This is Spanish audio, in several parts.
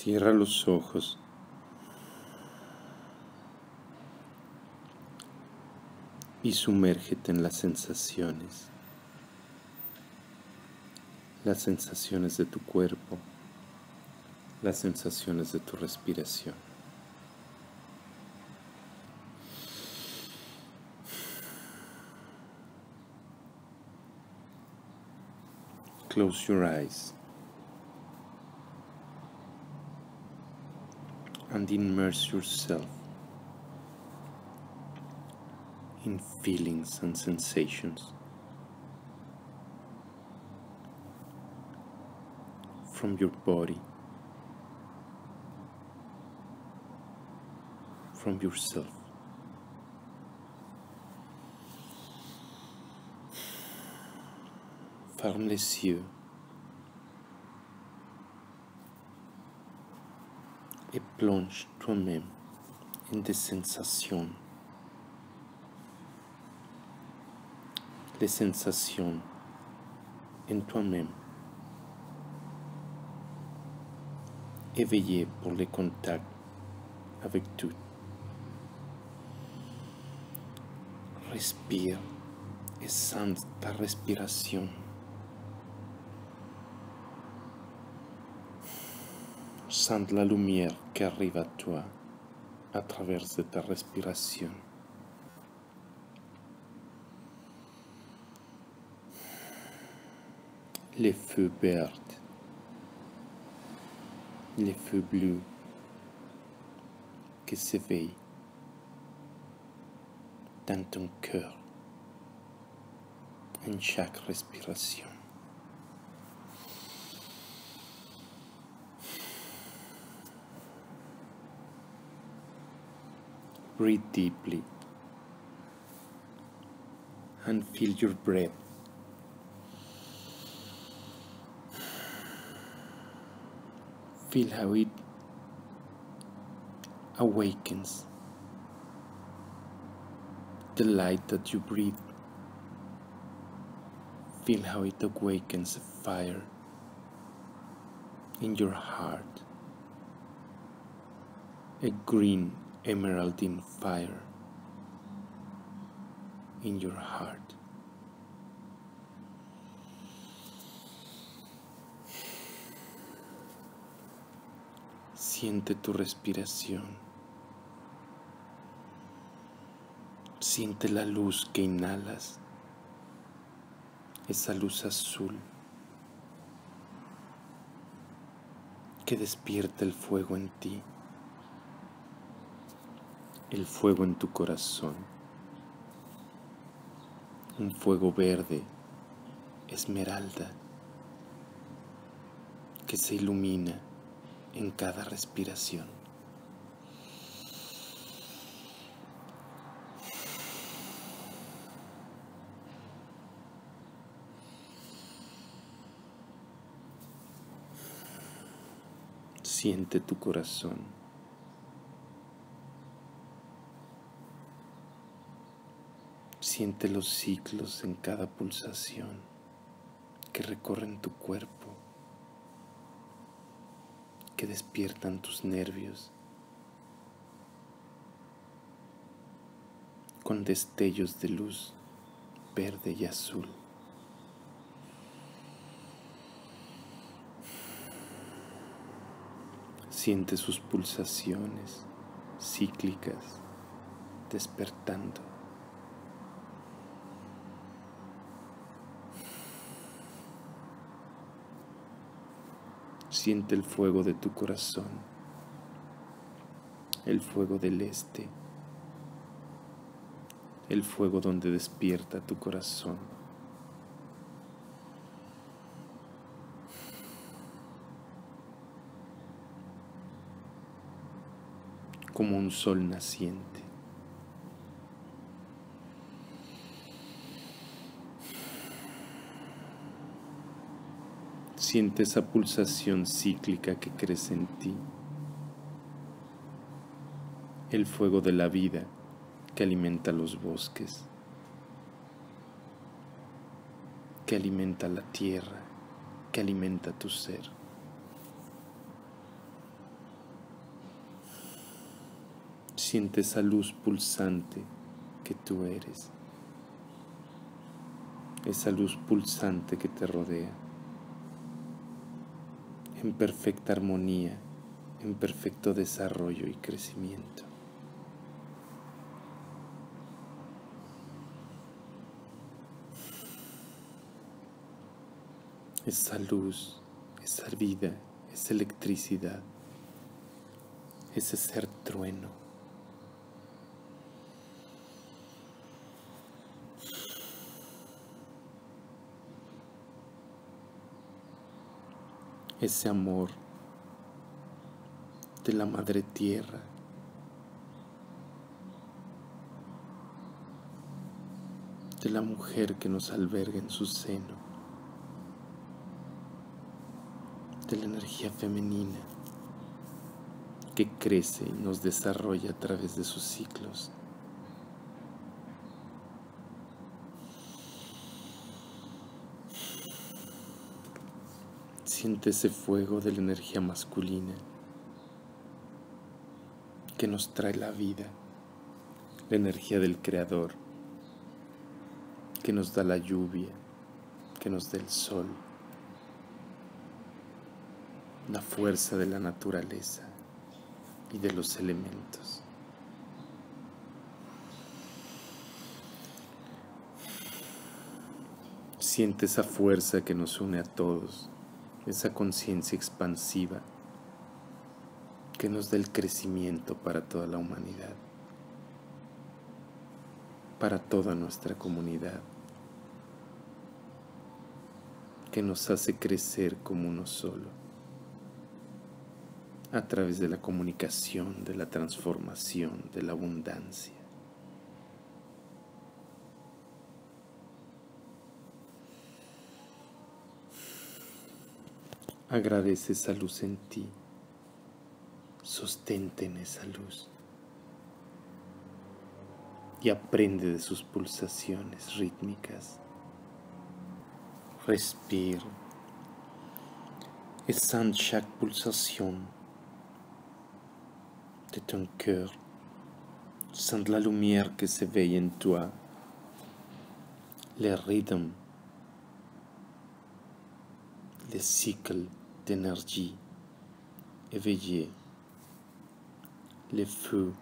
Cierra los ojos y sumérgete en las sensaciones de tu cuerpo, las sensaciones de tu respiración. Close your eyes and immerse yourself in feelings and sensations from your body, from yourself. Ferme les yeux et plonge toi-même en des sensations. Les sensations en toi-même, éveillé pour le contact avec tout. Respire et sens ta respiration. Sens la lumière qui arrive à toi à travers de ta respiration. Les feux verts, les feux bleus qui s'éveillent dans ton cœur en chaque respiration. Breathe deeply and feel your breath. Feel how it awakens the light that you breathe. Feel how it awakens a fire in your heart, a green emeraldine fire in your heart. Siente tu respiración. Siente la luz que inhalas, esa luz azul que despierta el fuego en ti, el fuego en tu corazón, un fuego verde, esmeralda, que se ilumina en cada respiración. Siente tu corazón. Siente los ciclos en cada pulsación que recorren tu cuerpo, que despiertan tus nervios con destellos de luz verde y azul. Siente sus pulsaciones cíclicas despertando. Siente el fuego de tu corazón, el fuego del este, el fuego donde despierta tu corazón. Como un sol naciente. Siente esa pulsación cíclica que crece en ti, el fuego de la vida que alimenta los bosques, que alimenta la tierra, que alimenta tu ser. Siente esa luz pulsante que tú eres, esa luz pulsante que te rodea, en perfecta armonía, en perfecto desarrollo y crecimiento. Esa luz, esa vida, esa electricidad, ese ser trueno. Ese amor de la Madre Tierra, de la mujer que nos alberga en su seno, de la energía femenina que crece y nos desarrolla a través de sus ciclos. Siente ese fuego de la energía masculina que nos trae la vida, la energía del Creador, que nos da la lluvia, que nos da el sol, la fuerza de la naturaleza y de los elementos. Siente esa fuerza que nos une a todos, esa conciencia expansiva que nos da el crecimiento para toda la humanidad, para toda nuestra comunidad, que nos hace crecer como uno solo, a través de la comunicación, de la transformación, de la abundancia. Agradece esa luz en ti, sostente en esa luz y aprende de sus pulsaciones rítmicas. Respire et sens chaque pulsation de ton cœur, sens la lumière que s'éveille en toi, les rythmes, les cycles d'énergie éveillés, les feux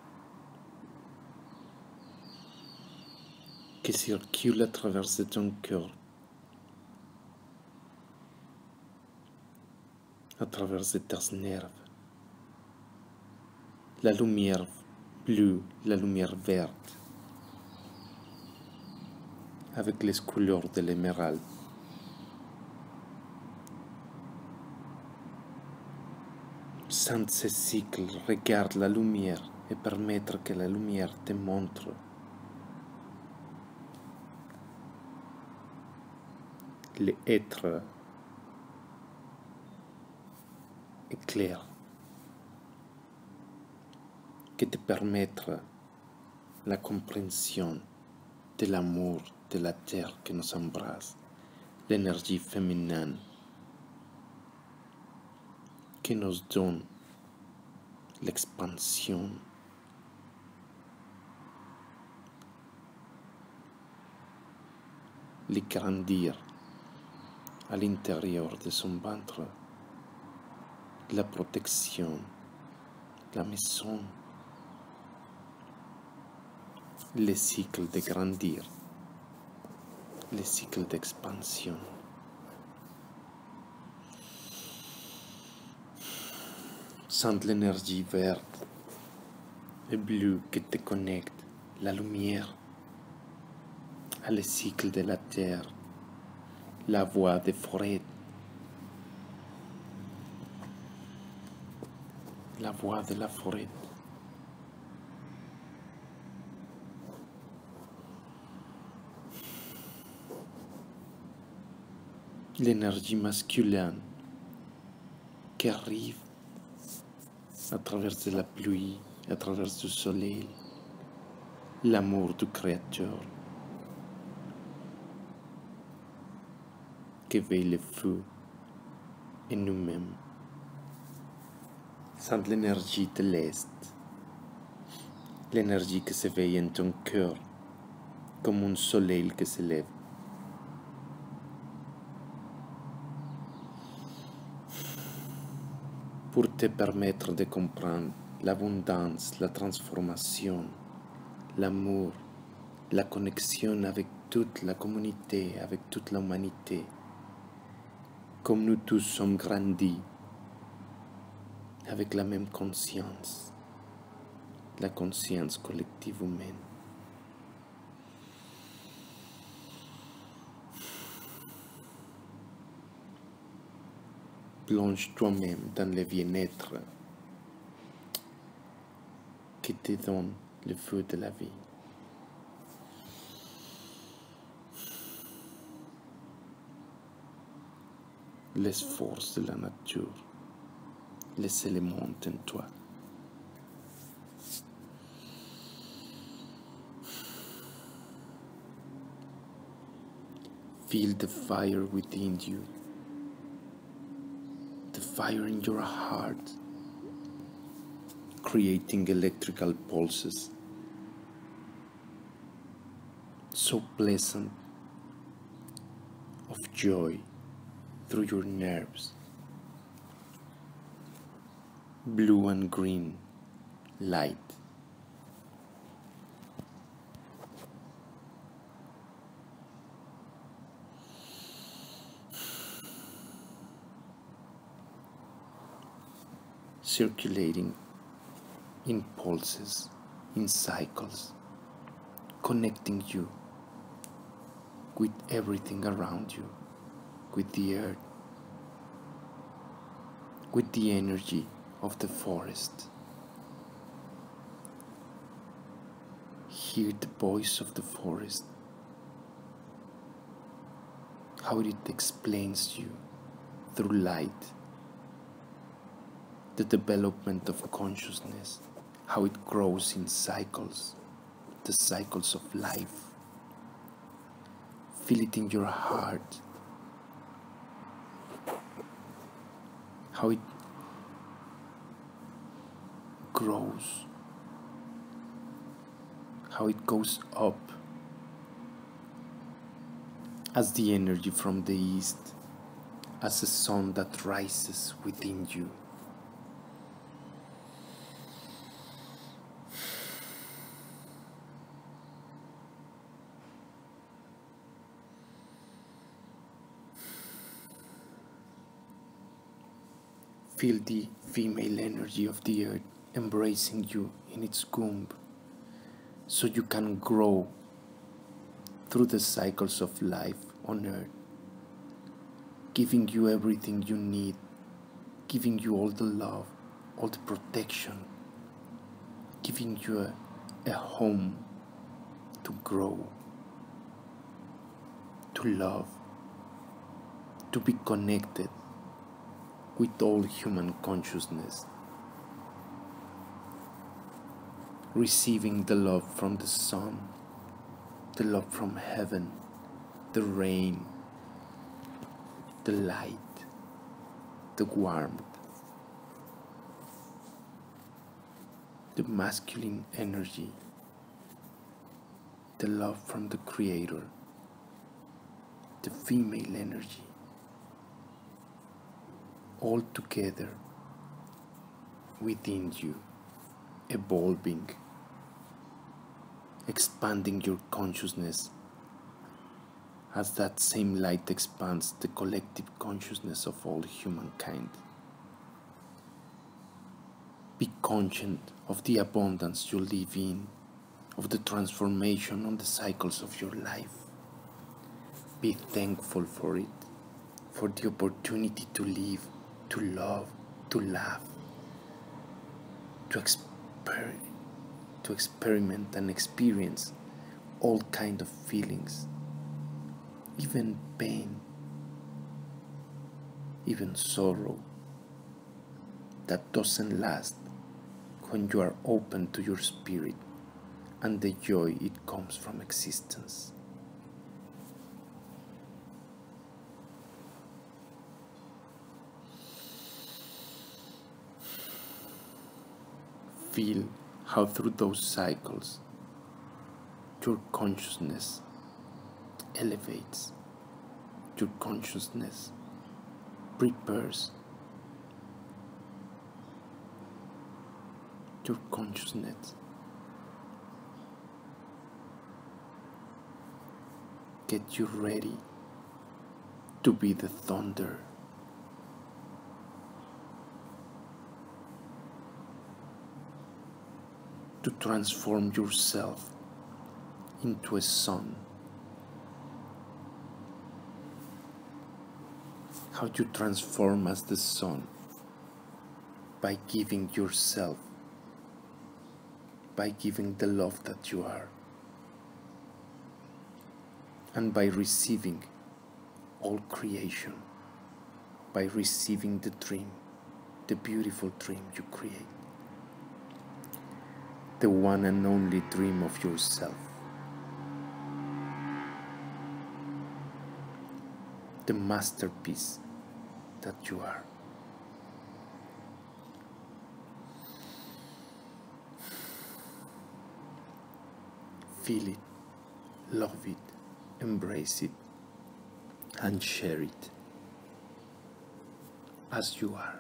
qui circulent à travers de ton cœur, à travers de tes nerfs, la lumière bleue, la lumière verte, avec les couleurs de l'émeraude. Sans ces cycles, regarde la lumière et permettre que la lumière te montre l'être éclair que te permettra la compréhension de l'amour de la terre que nous embrasse, l'énergie féminine qui nous donne l'expansion, le grandir à l'intérieur de son ventre, la protection, la maison, les cycles de grandir, les cycles d'expansion. Sens l'énergie verte et bleue qui te connecte, la lumière, à les cycles de la terre, la voix des forêts, la voix de la forêt. L'énergie masculine qui arrive à travers de la pluie, à travers du soleil, l'amour du Créateur qui veille le feu en nous-mêmes. Sans l'énergie de l'Est, l'énergie qui s'éveille en ton cœur comme un soleil qui se lève. Pour te permettre de comprendre l'abondance, la transformation, l'amour, la connexion avec toute la communauté, avec toute l'humanité, comme nous tous sommes grandis avec la même conscience, la conscience collective humaine. Plonge toi-même dans le bien-être qui te donne le feu de la vie. Les forces de la nature, les éléments en toi. Feel the fire within you, the fire in your heart, creating electrical pulses, so pleasant, of joy through your nerves. Blue and green light. Circulating in pulses, in cycles, connecting you with everything around you, with the earth, with the energy of the forest. Hear the voice of the forest, how it explains you through light, the development of consciousness, how it grows in cycles, the cycles of life. Feel it in your heart, how it grows, how it goes up as the energy from the east, as a sun that rises within you. Feel the female energy of the earth embracing you in its womb, so you can grow through the cycles of life on earth, giving you everything you need, giving you all the love, all the protection, giving you a home to grow, to love, to be connected with all human consciousness, receiving the love from the sun, the love from heaven, the rain, the light, the warmth, the masculine energy, the love from the Creator, the female energy, all together within you, evolving, expanding your consciousness as that same light expands the collective consciousness of all humankind. Be conscious of the abundance you live in, of the transformation on the cycles of your life. Be thankful for it, for the opportunity to live, to love, to laugh, to experiment and experience all kinds of feelings, even pain, even sorrow, that doesn't last when you are open to your spirit and the joy it comes from existence. Feel how through those cycles your consciousness elevates, your consciousness prepares, your consciousness get you ready to be the thunder, to transform yourself into a sun. How you transform as the sun? By giving yourself, by giving the love that you are, and by receiving all creation, by receiving the dream, the beautiful dream you create, the one and only dream of yourself, the masterpiece that you are. Feel it, love it, embrace it, and share it as you are.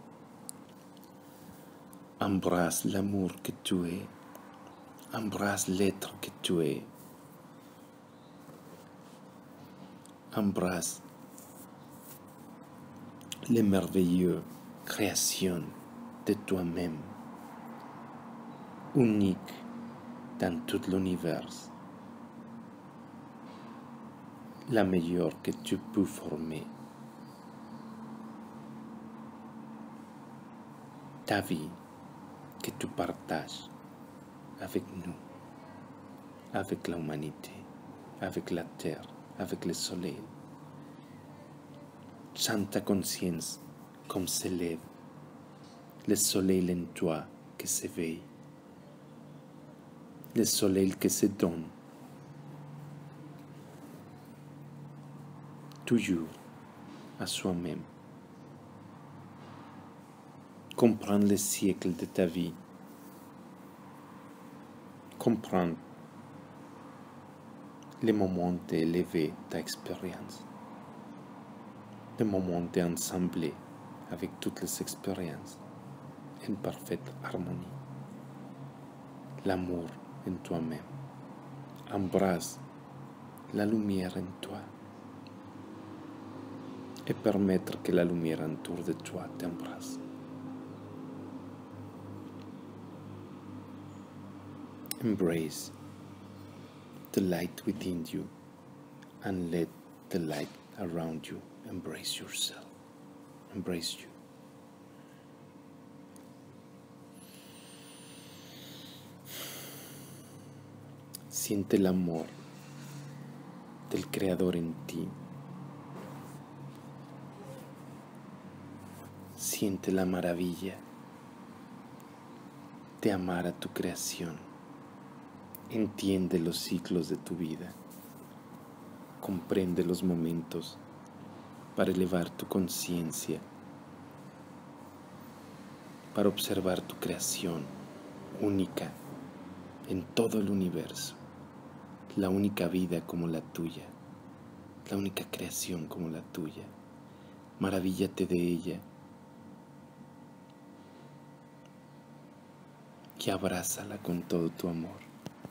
Embrasse l'amour que tu es, embrasse l'être que tu es, embrasse les merveilleuses créations de toi-même, unique dans tout l'univers, la meilleure que tu peux former. Ta vie que tu partages avec nous, avec l'humanité, avec la terre, avec le soleil. Sens ta conscience comme s'élève le soleil en toi qui s'éveille, le soleil qui se donne, toujours à soi-même. Comprendre les siècles de ta vie, comprendre les moments d'élever ta expérience, les moments d'ensembler avec toutes les expériences en parfaite harmonie. L'amour en toi-même. Embrasse la lumière en toi et permettre que la lumière autour de toi t'embrasse. Embrace the light within you and let the light around you embrace yourself, embrace you. Siente el amor del Creador en ti. Siente la maravilla de amar a tu creación. Entiende los ciclos de tu vida. Comprende los momentos para elevar tu conciencia, para observar tu creación única en todo el universo, la única vida como la tuya, la única creación como la tuya. Maravíllate de ella y abrázala con todo tu amor.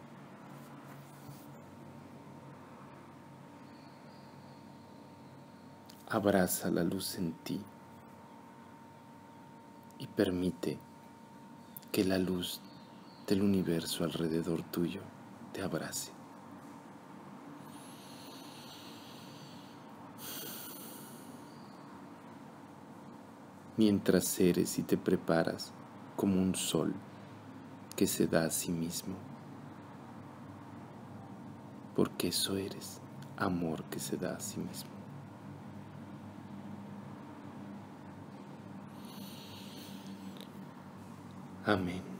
Abraza la luz en ti y permite que la luz del universo alrededor tuyo te abrace. Mientras eres y te preparas como un sol que se da a sí mismo, porque eso eres, amor que se da a sí mismo. Amén.